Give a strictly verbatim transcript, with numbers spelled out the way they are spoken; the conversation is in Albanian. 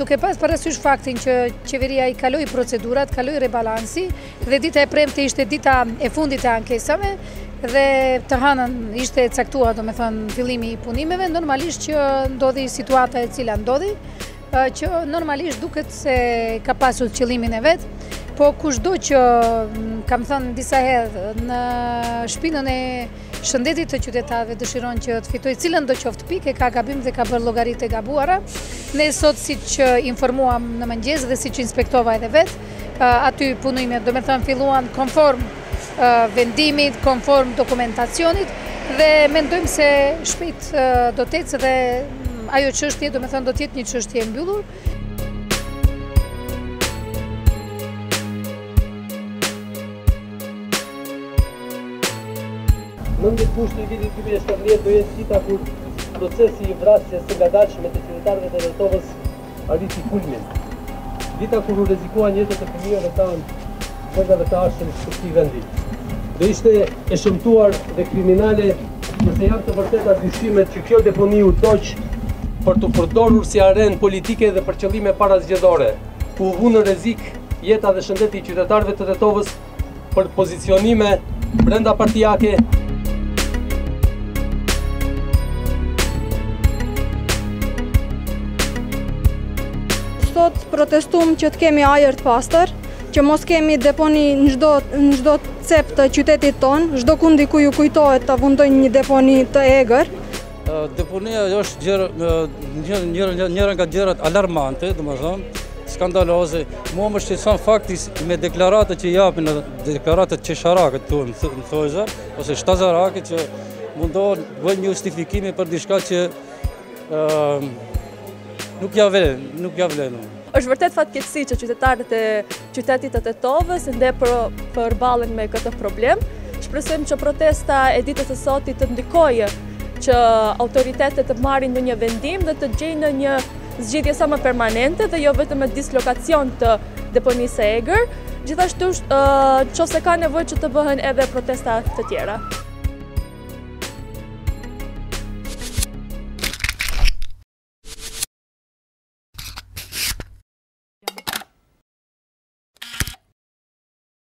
duke pas parasysh faktin që qeveria i kaloi procedurat, kaloi rebalansi dhe dita e premte ishte dita e fundit e ankesave dhe të hënën ishte caktuar, do me thënë, fillimi i punimeve, normalisht që ndodhi situata e cila ndodhi, që normalisht duket se ka pasur qëllimin e vetë, po kushdo që, kam thënë disa herë, në shpinën e shëndetit të qytetarëve dëshiron që të fitoj cilën do qoftë pikë, ka gabim dhe ka bërë llogaritë e gabuara. Ne sot, si që informuam në mëngjes dhe si që inspektova edhe vetë, aty punimet, do me thënë, filluan konform vendimit, konform dokumentacionit dhe mendojmë se shpejt do të ecë dhe ajo çështje, do me thënë, do të jetë një çështje e mbyllur. Nëndjet kushte i vitit dy mijë e shtatëdhjetë do jetë dita kur procesi i vrasjes së ngadalshme të qytetarëve të Tetovës arriti kulmin. Dita kur u rrezikuan jetët e fëmijëve tanë brendave të ashpër të këtij vendi. Do ishte e shëmtuar dhe kriminale nëse janë të vërteta dyshimet që kjo deponi u toq për të përdorur si arenë politike dhe për qëllime parazgjedhore, ku u vu në rrezik jeta dhe shëndeti i qytetarëve të Tetovës për pozicionime brenda partijake. Sot protestum që të kemi ajër të pastër, që mos kemi deponi në çdo cep të qytetit tonë, çdo kundi ku ju kujtohet të vundojnë një deponi të egër. Deponia është njëra nga gjërat alarmante, domethënë, skandaloze. Mua më shqetëson fakti me deklaratët që japin, deklaratët qesharake këtu në thojza, ose shtazarake që mundohen bëjnë një justifikimi për diçka që nuk ja vlen, nuk ja vlen. Është vërtet fatkeqësi që qytetarët e qytetit të Tetovës ndje përballen me këtë problem. Shpresojmë që protesta e ditës së sotit të ndikojë që autoritetet të marrin në një vendim dhe të gjejnë në një zgjidhje sa më permanente dhe jo vetëm me dislokacion të deponisë së egër. Gjithashtu, nëse ka nevojë që të bëhen edhe protesta të tjera.